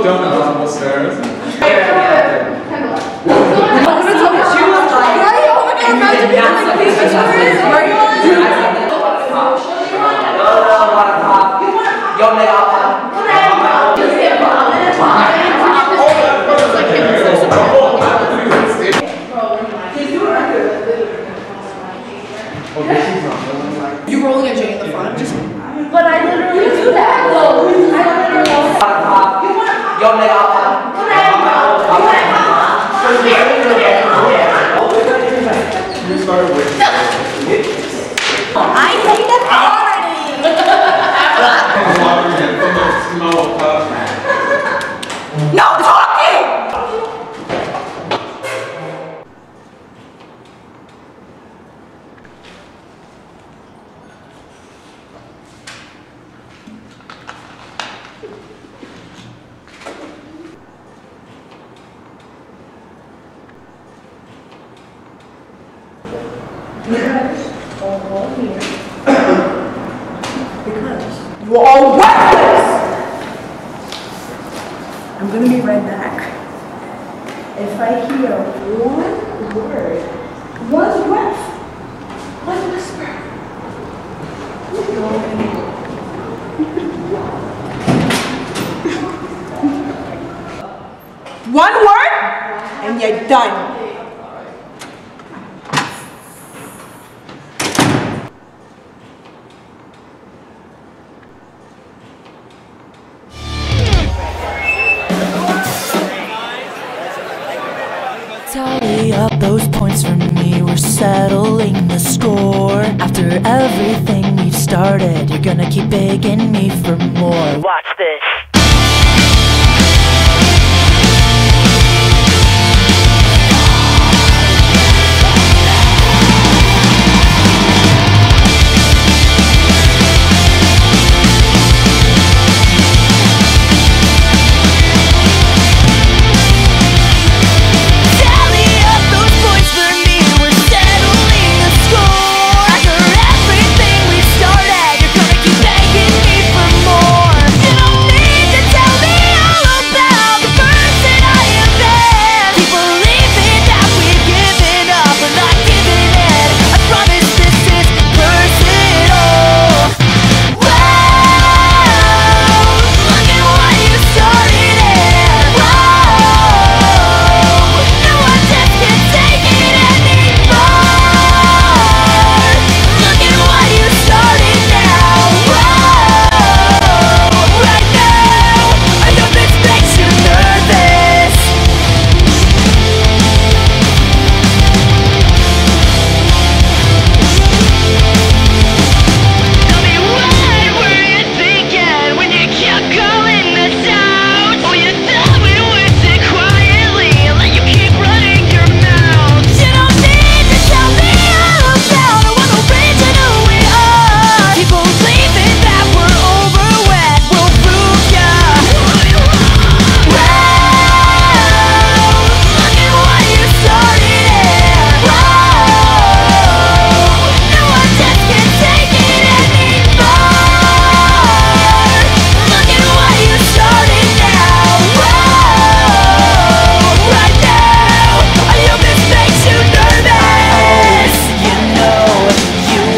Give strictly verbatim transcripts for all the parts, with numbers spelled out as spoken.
down the hospital stairs. You rolling a J in the front? Just but I literally do that. No, I literally Yo, leg out. You started with I hate that already. No talking! You guys are all here because you are all worthless! I'm gonna be right back. If I hear one word, one breath, one whisper, one word, and you're done. Tally up those points for me, we're settling the score. After everything we've started, you're gonna keep begging me for more. Watch this.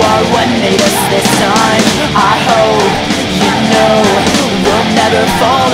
Fall